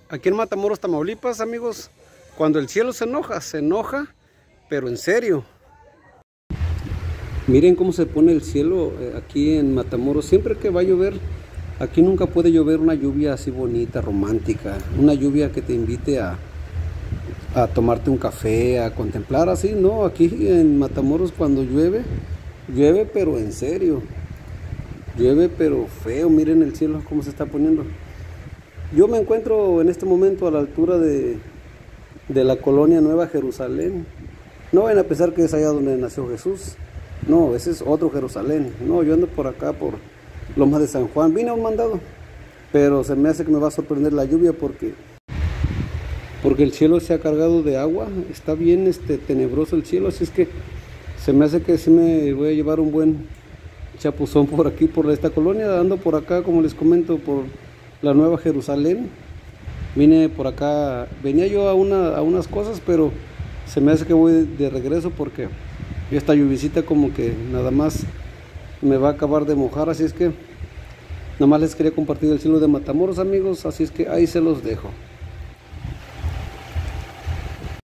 Aquí en Matamoros, Tamaulipas, amigos, cuando el cielo se enoja, pero en serio. Miren cómo se pone el cielo aquí en Matamoros. Siempre que va a llover, aquí nunca puede llover una lluvia así bonita, romántica. Una lluvia que te invite a tomarte un café, a contemplar así. No, aquí en Matamoros cuando llueve, llueve pero en serio. Llueve pero feo. Miren el cielo cómo se está poniendo. Yo me encuentro en este momento a la altura de la colonia Nueva Jerusalén. No vayan a pensar que es allá donde nació Jesús. No, ese es otro Jerusalén. No, yo ando por acá, por Lomas de San Juan. Vine a un mandado, pero se me hace que me va a sorprender la lluvia porque el cielo se ha cargado de agua. Está bien tenebroso el cielo, así es que se me hace que sí me voy a llevar un buen chapuzón por aquí, por esta colonia. Ando por acá, como les comento, por la Nueva Jerusalén. Vine por acá, venía yo a unas cosas, pero se me hace que voy de regreso porque esta lluvisita como que nada más me va a acabar de mojar, así es que nada más les quería compartir el cielo de Matamoros, amigos, así es que ahí se los dejo.